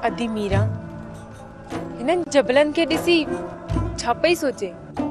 अदी मीरा हिनन जबलन के दिसी छा पई सोचे।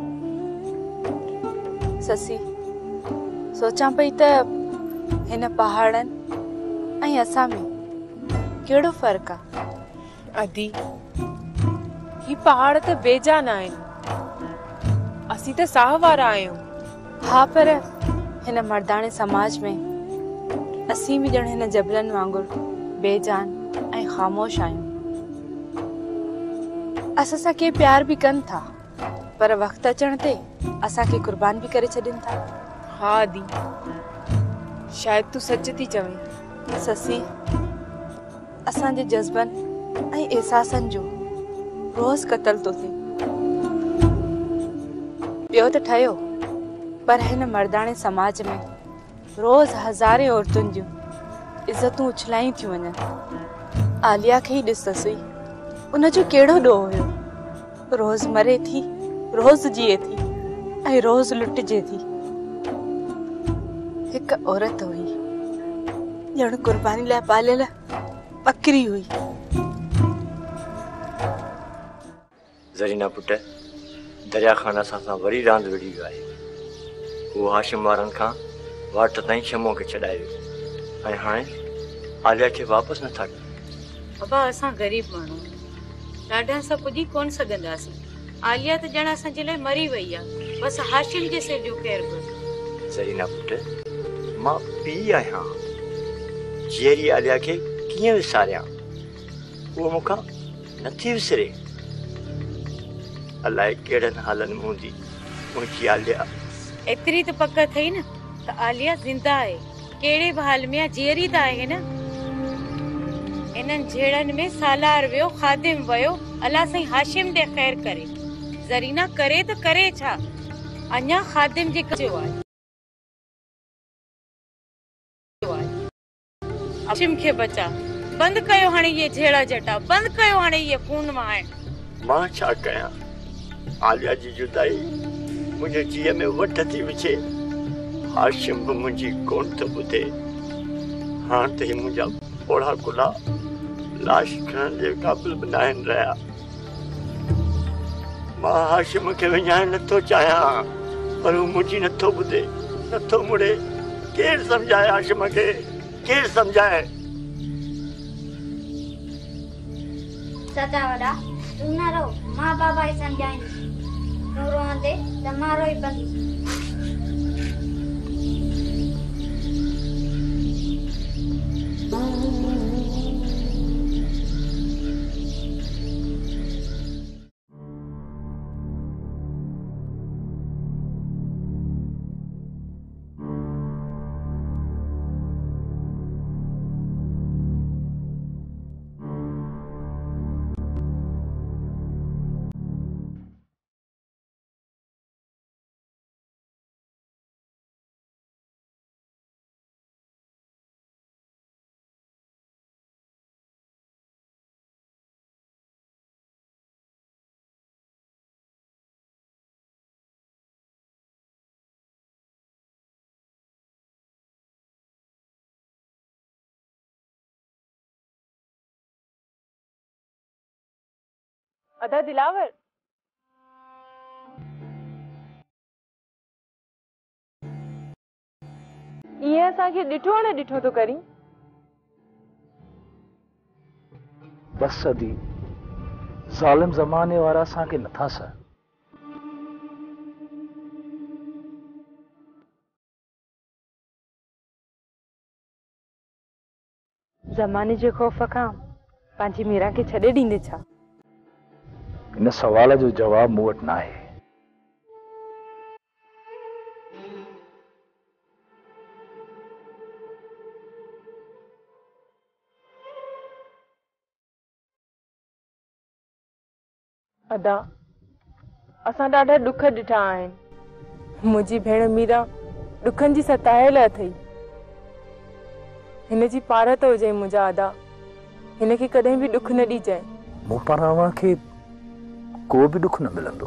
ससी सोचा पई त हिन पहाड़न ऐं असां में केड़ो फर्क आ। अदी ही पहाड़ त बेजान आहिन, असी त साह वारा आहियूं। हाँ पर हिन मर्दाने समाज में असी भी ॼण हिन जबलन वांगुर बेजान ऐं ख़ामोश आहियूं। असां सां के प्यार भी कन था, पर वक्त अचण ते असां के कुर्बान भी करे छॾिन था। हाँ अदी, शायद तू सच थी चवे। ससी असां जे जज्बन ऐं एहसासन जो रोज कत्ल तो थे। ॿियो त ठयो, पर हिन मर्दाने समाज में रोज हज़ारे औरतुन जूं इज्जतूं उछलाई थियूं वञनि। आलिया खे ही ॾिस ससी, उन जो केड़ो ॾोह हुयो। रोज मरे थी, रोज जिए थी ऐं रोज लुटजे थी। हिक औरत हुई, ॼण कुर्बानी लाइ पालियल बकरी हुई। ज़रीना पुट, दरिया खान असां सां वरी रांद विढ़ी वियो आहे। वो हाशिम वारनि खां वाट ताईं शमो खे छॾाए वियो ऐं हाणे आलिया खे वापसि नथा कनि। बाबा असां गरीब माण्हू ॾाढा सां पुॼी कोन सघंदासीं। आलिया त ॼण असांजे लाइ मरी वई आहे, बसि हाशिम जे सिर जो ख़ैर बस। ज़रीना पुट, मां पीउ आहियां, जीअरी आलिया खे कीअं विसारियां? उहो मूंखां नथी विसरे। अलाए केड़नि हालनि में हूंदी मुंहिंजी आलिया। एतिरी त पक थई न त आलिया ज़िंदा आहे, केड़े भी हाल में जीअरी त आहे न। इन्हनि झेड़नि में सालार वियो, खादिम वियो, अल्लाह साईं हाशिम दे ख़ैर करे। ज़रीना करे त करे छा, अञा खादिम जे कजो आहे। हाशिम खे बचा, बंद कयो हाणे ये झेड़ा जटा, बंद कयो हाणे ये खून वहाइण। मां छा कयां? आलिया जी जुदाई मुंहिंजे जीअ में वठ थी विछे। हाशिम बि मुंहिंजी कोन थो ॿुधे। हाणे त ही मुंहिंजा ओढ़ा कुला लाश खणण जे क़ाबिल बि न आहिनि रहिया। मां हाशिम खे विञाइण नथो चाहियां, पर हू मुंहिंजी नथो ॿुधे, नथो मुड़े। केरु सम्झाए हाशिम खे, केरु सम्झाए? चाचा वॾा तू न रो, मां बाबा ही समझाएंदी। तू रोंदे त मां रोई पवंदी। अदा दिलावर, ये असांखे ॾिठो न ॾिठो तो करी। बस अदी, ज़ालिम ज़माने वारा असांखे नथा सह। ज़माने जे ख़ौफ़ खां पंहिंजी मीरा खे छॾे ॾींदे छा? इन सवाल जो जवाब मूं वटि न आहे। अदा असां ॾाढा दुख ॾिठा आहिनि। मुंहिंजी भेण मीरा दुखनि जी सतायल अथई। हिन जी पारत हुजे मुंहिंजा अदा, हिन खे कॾहिं बि दुख न ॾिजांइ। मूं पारां अव्हां खे को भी दुख न मिलंदो।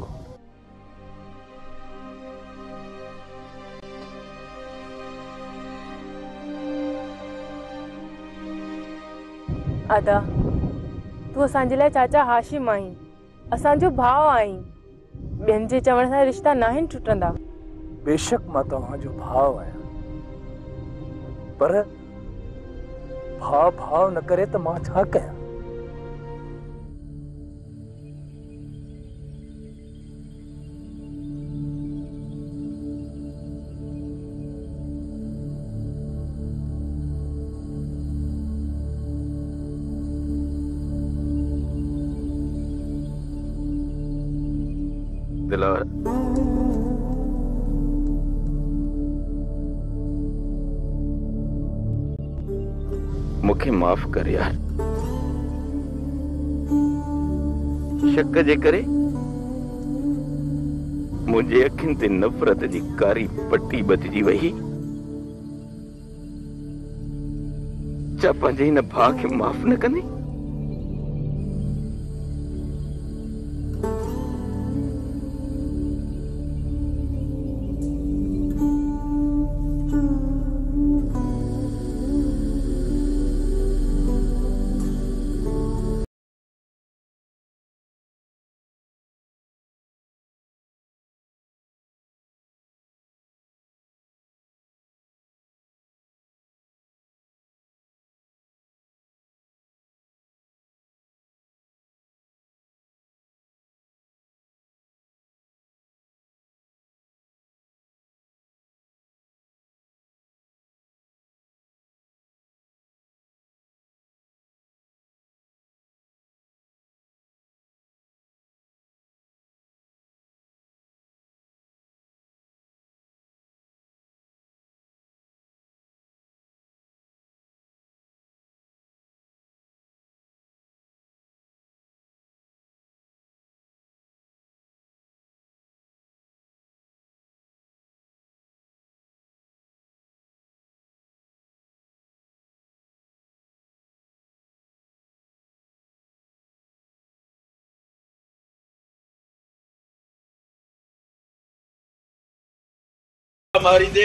अदा तू असांजे लाइ चाचा हाशिम आहीं, असांजो भाउ आहीं। ॿियनि जे चवण सां रिश्ता नाहिनि टुटंदा। बेशक मां तव्हांजो भाउ आहियां, पर भाउ भाउ न करे त मां छा कयां? दिलावर, मूंखे माफ़ कर यार। शक जे करे मुंहिंजे अखियुनि ते नफ़रत जी कारी पट्टी बधिजी वई। छा पंहिंजे हिन भाउ खे माफ़ न कंदी? मारी दे।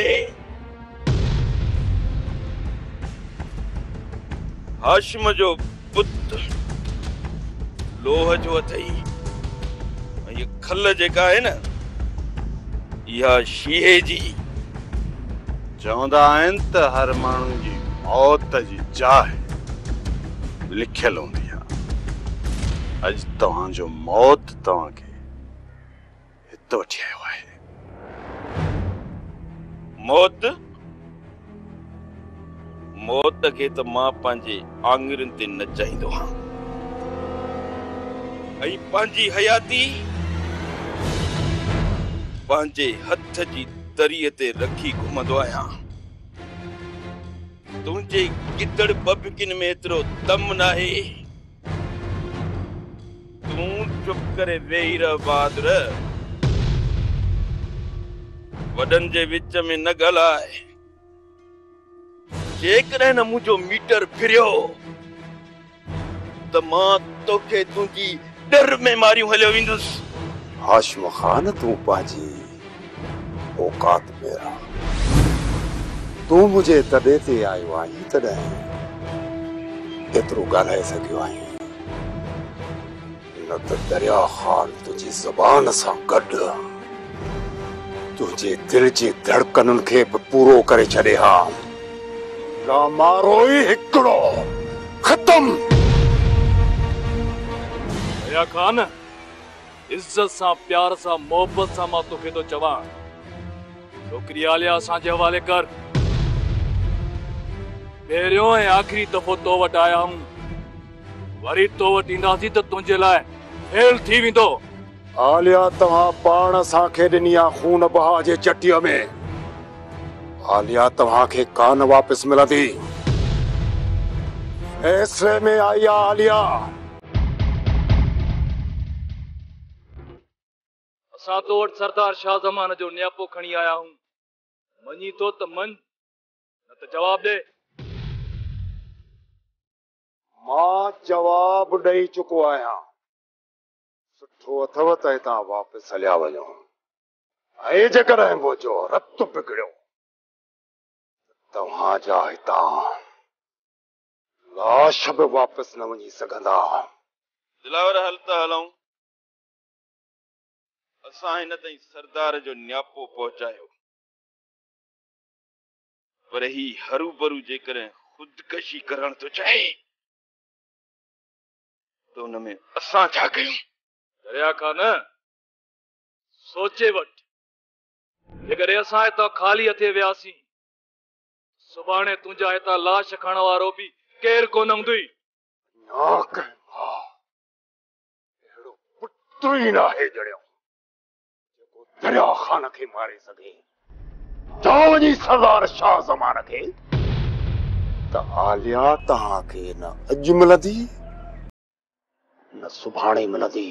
हाशिम जो पुत्र लोह जो अथई। ये खल जेका है न, इहा शीहे जी। चवंदा आहिनि त हर माण्हू जी मौत जी जाइ लिखियल हूंदी आहे। अॼु तव्हांजो मौत तव्हांखे हिते वठी आयो आहे। मौत मौत के तो मां पंहिंजे आंगुरनि ते नचाईंदो हां। ऐं पंहिंजी हयाती पंहिंजे हथ जी तरीअ ते रखी घुमंदो आहियां। तुंहिंजे गिदड़ बबिकिन में एतिरो दम नाहे। तूं चुप करे वेही रह बहादुर। वडन जे विच में न ॻाल्हाए। जेकॾहिं न मुंहिंजो मीटर फिरियो त मां तोखे तुंहिंजी डर में मारियूं हलियो वेंदुसि। हाशिम खान, तूं पंहिंजी औकात में रह। तूं मुंहिंजे तॾे ते आयो आहीं तॾहिं एतिरो ॻाल्हाए सघियो आहीं। न त दरिया खान तुंहिंजी ज़बान सां गॾु तुझे दिल जी धड़कनुनि खे बि पूरो करे छॾे हा। ना मारो ई हिकिड़ो ख़तम। या खान, इज्जत सां प्यार सां मोहब्बत सां मां तोखे थो चवां, छोकिरी आलिया असांजे हवाले कर। पहिरियों ऐं आख़िरी दफ़ो तो वटि आया आहियूं, वरी तो वटि ईंदासीं त तुंहिंजे लाइ फेल थी वेंदो। आलिया तव्हां पाण असांखे ॾिनी आहे खून बहा जे चटीअ में। आलिया तव्हांखे कान वापसि मिलंदी। फैसले में आई आहे आलिया। असां तो वटि सरदार शाह ज़मान जो न्यापो खणी आया आहियूं। मञी तो त मञ, न त जवाब ॾे। मां जवाब ॾेई चुको आहियां। सुठो अथव त हितां वापसि हलिया वञो। ऐं जेकॾहिं मुंहिंजो रत बिगड़ियो तव्हांजा हितां लाश बि वापसि न वञी सघंदा। दिलावर हल त हलऊं। असां हिन ताईं सरदार जो न्यापो पहुचायो, पर ही हरू भरू जेकॾहिं ख़ुदकशी करण थो चाहे तो उन में असां छा कयूं? दरिया खान सोचे वठ, जेकर असां हितां ख़ाली हथे वियासीं, सुभाणे तुंहिंजा हितां लाश खणण वारो बि केरु कोन हूंदुई। अहिड़ो पुटु ई न आहे जड़ियो जेको दरिया खान खे मारे सघे। चओ वञी सरदार शाह ज़मान खे त आलिया तव्हांखे न अॼु मिलंदी न सुभाणे मिलंदी।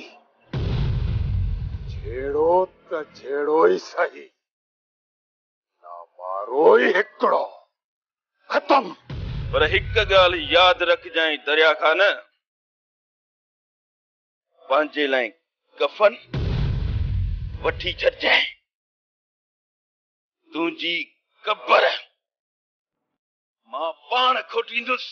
छेड़ो त छेड़ो ई सही, न मारो ई हिकिड़ो, खत्म। पर हिक ॻाल्हि यादि रखजांइ दरिया खान, पंहिंजे लाइ कफन वठी छॾजांइ, तुंहिंजी कबर मां पाण खोटींदुसि।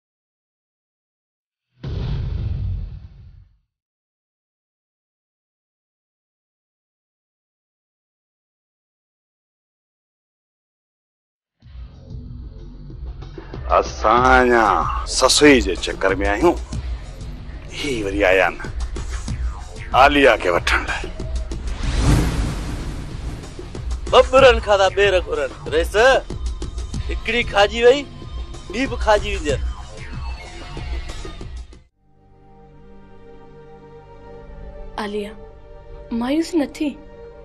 असांजा ससुई जे चक्कर में आहियूं, ही वरी आया न आलिया खे वठण लाइ। बबरन खाधा बेर घुरन रेस, हिकड़ी खाजी वई ॿी बि खाजी वेंदी। आलिया मायूस न थी।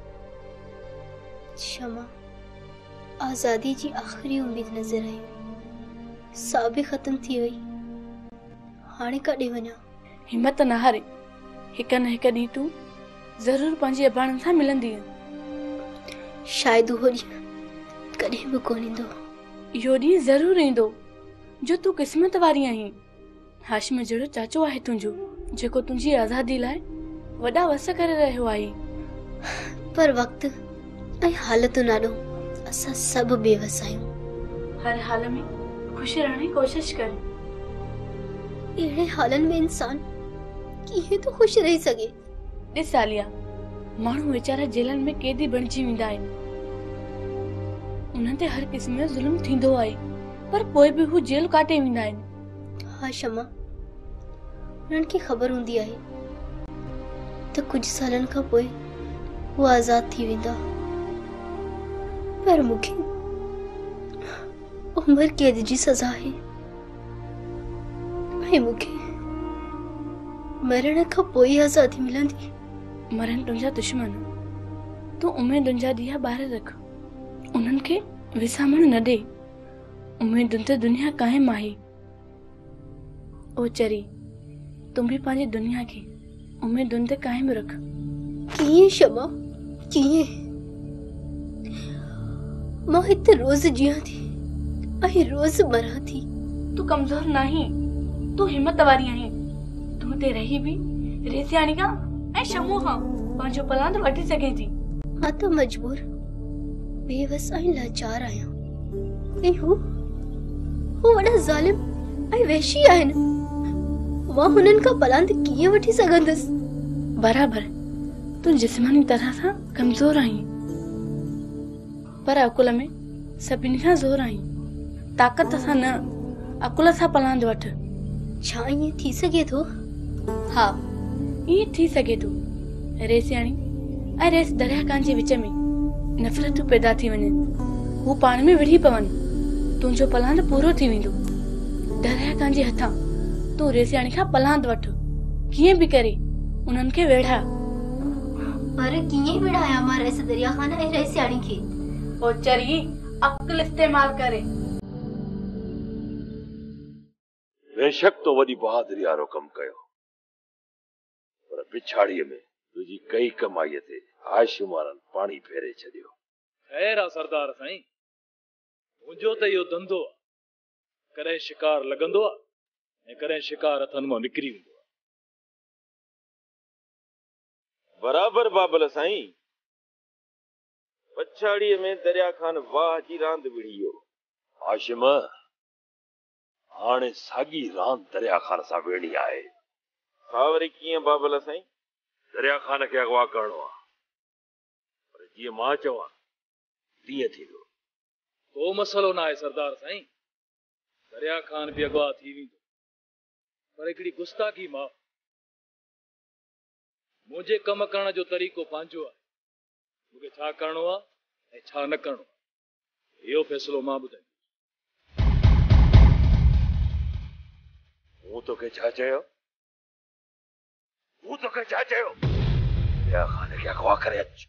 शमा आज़ादी जी आख़िरी उम्मीद नज़र आई, सा बि ख़त्म थी वई। हाणे काॾे वञा? हिम्मत न हारे, हिक न हिक ॾींहुं तूं ज़रूर पंहिंजी अबाणनि सां मिलंदी। शायदि उहो ॾींहुं कॾहिं बि कोन ईंदो। इहो ॾींहुं ज़रूर ईंदो जो तूं क़िस्मत वारी आहीं। हाशिम जहिड़ो चाचो आहे तुंहिंजो, जेको तुंहिंजी आज़ादी लाइ वॾा वस करे रहियो आहे। पर वक़्तु ऐं हालतूं नाॾो असां सभु बेवस आहियूं। हर हाल में ख़ुशि रहण जी कोशिश कर। अहिड़े हालनि में इंसान कीअं थो ख़ुशि रही सघे? ॾिस आलिया, माण्हू वीचारा जेलनि में कैदी बणिजी वेंदा आहिनि, उन्हनि ते हर क़िस्म जो ज़ुल्म थींदो आहे, पर पोइ बि हू जेल काटे वेंदा आहिनि। हा शमा, उन्हनि खे ख़बर हूंदी आहे त कुझु सालनि खां पोइ हू आज़ाद थी वेंदा, पर मूंखे उम्र कैद जी सज़ा आहे ऐं मूंखे मरण खां पोइ आज़ादी मिलंदी। मरण तुंहिंजा दुश्मन, तूं उमेदुनि जा ॾीया ॿारे रख, उन्हनि खे विसामण न ॾे। उमेदुनि ते दुनिया क़ाइम आहे। ओ चरी, तूं बि पंहिंजी दुनिया खे उमेदुनि ते क़ाइम रख। कीअं शमा, कीअं? मां हिते रोज़ जियां थी ऐं रोज़ मरां थी। तूं कमज़ोर नहीं, तूं हिम्मत वारी आहीं। तूं हिते रही बि रेसियाणी खां ऐं शमू खां पंहिंजो पलांद वठी सघे थी। मां त मजबूर, बेवस ऐं लाचार आहियां, ऐं हू वॾा ज़ालिम ऐं वहशी आहिनि। मां हुननि खां पलांद कीअं वठी सघंदसि? बराबर, तूं जिस्मानी तरह सां कमज़ोर आहीं, पर अकुल में सभिनी खां ज़ोर आहीं। ताक़त सां न, अकुल सां पलांद वठ। छा ईअं थी सघे थो? हा, ईअं थी सघे थो। रेसियाणी ऐं रेस दरिया खान जे विच में नफ़रतूं पैदा थी वञनि, हू पाण में विढ़ी पवनि, तुंहिंजो पलांद पूरो थी वेंदो। दरिया खान जे हथां तूं रेसियाणी खां पलांद वठ, कीअं बि करे उन्हनि खे वेढ़ा। पर कीअं विढ़ाया मां रेस दरिया खान ऐं रेसियाणी खे? ओ चरी, अक्ल इस्तेमाल करे। बेशक तो वॾी बहादुरी वारो कमु कयो, पर पिछाड़ीअ में तुंहिंजी कई कमाईअ ते हाशिम वारनि पाणी फेरे छॾियो। ख़ैर आहे सरदार साईं, मुंहिंजो त इहो धंधो आहे। कॾहिं शिकार लॻंदो आहे ऐं कॾहिं शिकार हथनि मां निकिरी वेंदो आहे। बराबर बाबल साईं, पछाड़ीअ में दरिया खान वाह जी रांदि विढ़ी वियो। हाशिम, हाणे साॻी रांदि दरिया खान सां वेड़ी आहे। वरी कीअं बाबल साईं? दरिया खान खे अगवा करणो आहे, पर जीअं मां चवां तीअं थींदो। को मसलो न आहे सरदार साईं, दरिया खान भी अगवा थी वेंदो, पर हिकिड़ी गुस्ताखी माफ़। मुंहिंजे कम करण जो तरीक़ो पंहिंजो आहे, मूंखे छा करणो आहे ऐं छा न करणो आहे इहो फ़ैसिलो मां ॿुधाईंदुसि। मूं तोखे छा चयो? मूं तोखे छा चयो? दरिया खान खे अगवा करे अच।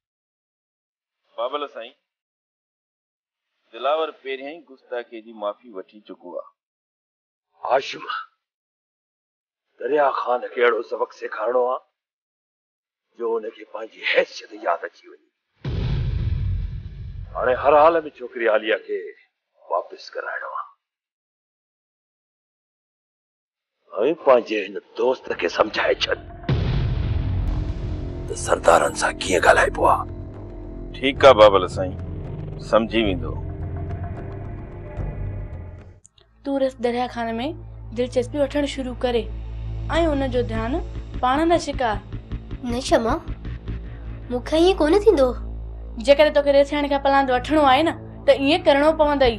बाबल साईं, दिलावर पहिरियां ई गुस्ताखी जी माफ़ी वठी चुको आहे। हाशिम, दरिया खान खे अहिड़ो सबक सेखारणो आहे जो हुनखे पंहिंजी हैसियत यादि अची वञे। हाणे हर हाल में छोकिरी आलिया खे वापसि कराइणो आहे ऐं पंहिंजे हिन दोस्त खे सम्झाए छॾ त सरदारनि सां कीअं ॻाल्हाइबो आहे। ठीकु आहे बाबल साईं, सम्झी वेंदो। तूं रस दरिया खान में दिलचस्पी वठण शुरू करे ऐं उनजो ध्यानु पाण न शिकार। न शमा, मूंखे ईअं कोन थींदो। जेकॾहिं तोखे रेसियाणी खां पलांद वठणो आहे न त ईअं करणो पवंदई,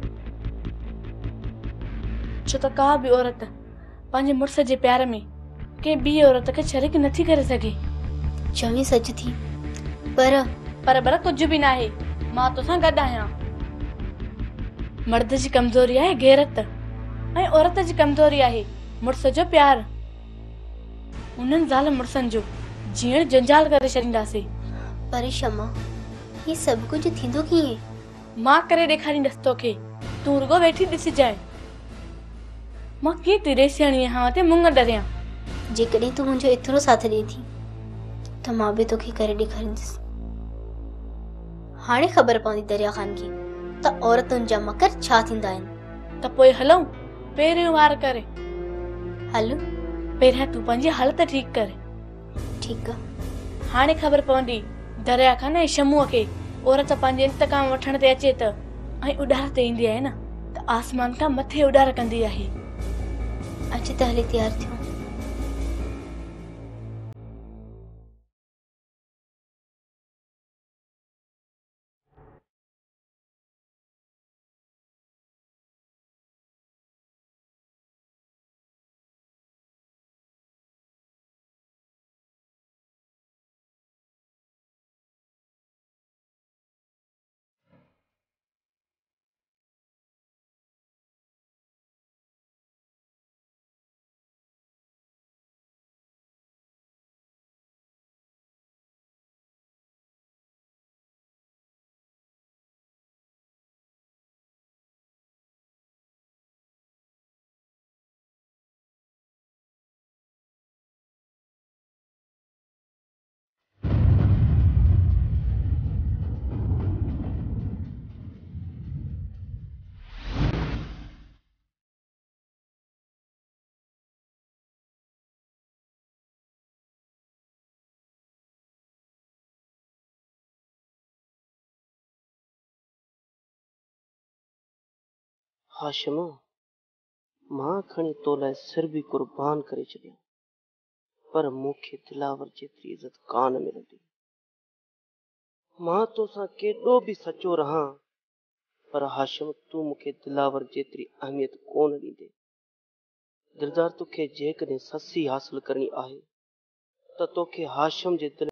छो त का बि औरत पंहिंजे मुड़ुस जे प्यार में कंहिं ॿी औरत खे शरीक नथी करे सघे। चवी सच थी, पर कुझु बि न आहे। मां तोसां गॾु आहियां। मर्द जी कमज़ोरी आहे गैरत ऐं औरत जी कमज़ोरी आहे मुड़ुस जो प्यार। उन्हनि ज़ाल मुड़ुसनि जो जीअण जंजाल करे छॾींदासीं। पर शमा, ये सभु कुझु थींदो कीअं? मां करे ॾेखारींदसि तोखे, तूं रुगो वेठी ॾिसिजांइ। मां कीअं थी रेसियाणी हवा ते मुंग डरियां। जेकॾहिं तूं मुंहिंजो एतिरो साथ ॾिए थी त मां बि तोखे करे ॾेखारींदसि। हाणे ख़बर पवंदी दरिया खान खे त औरतुनि जा मकर छा थींदा आहिनि। त पोइ हलूं पहिरियों वार करे। हल, पहिरियां तूं पंहिंजी हालत ठीकु करे। ठीकु आहे। हाणे ख़बर पवंदी दरिया खान ऐं शमूअ खे औरत पंहिंजे इंतकाम वठण ते अचे त ऐं उॾार ते ईंदी आहे न त आसमान खां मथे उॾार कंदी आहे। अच त हले तयार थियो। हाशिमा, मां खणी तो लाइ सिर बि कुर्बान करे छॾिया, पर मूंखे दिलावर जेतिरी इज़त कान मिलंदी। मां तोसां केॾो बि सचो रहां, पर हाशिम तूं मूंखे दिलावर जेतिरी अहमियत कोन ॾींदे। दिलदार, तोखे जेकॾहिं ससी हासिल करणी आहे त तोखे हाशिम जे दिल